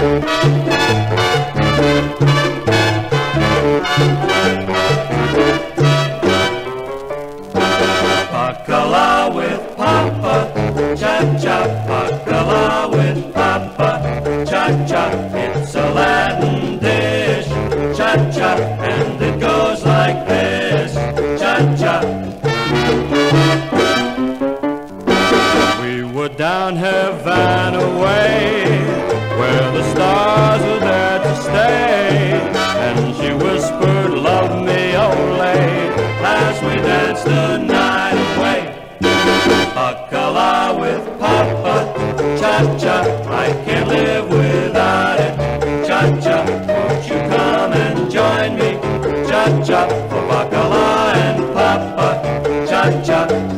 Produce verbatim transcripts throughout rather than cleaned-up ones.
Bacalao with Papa, cha-cha, bacalao with Papa, cha-cha, it's a Latin dish, cha-cha, and it goes like this, cha-cha. We were down Havana way, where the stars were there to stay, and she whispered, love me, ole, as we danced the night away. Bacalao with Papa, cha-cha, I can't live without it, cha-cha, won't you come and join me, cha-cha, for bacalao and Papa, cha-cha.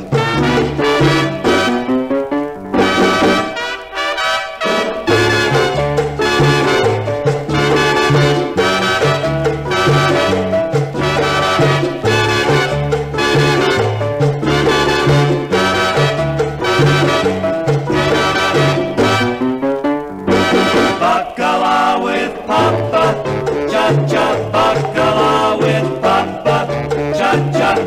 Bacalao with Papa, cha-cha, bacalao with Papa, cha-cha.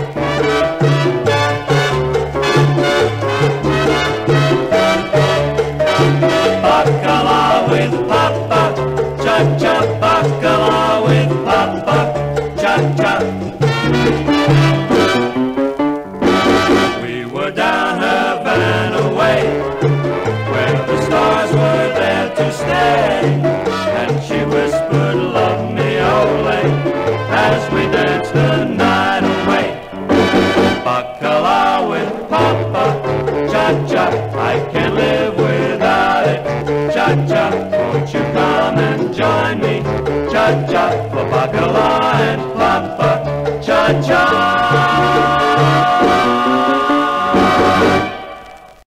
Bacalao with Papa, cha-cha, bacalao with Papa, cha-cha. We were down Havana way, where the stars were there to stay, and she whispered, love me, ole, as we danced the night away. Bacalao with Papa, cha-cha, I can't live without it, cha-cha, won't you come and join me, cha-cha, for bacalao and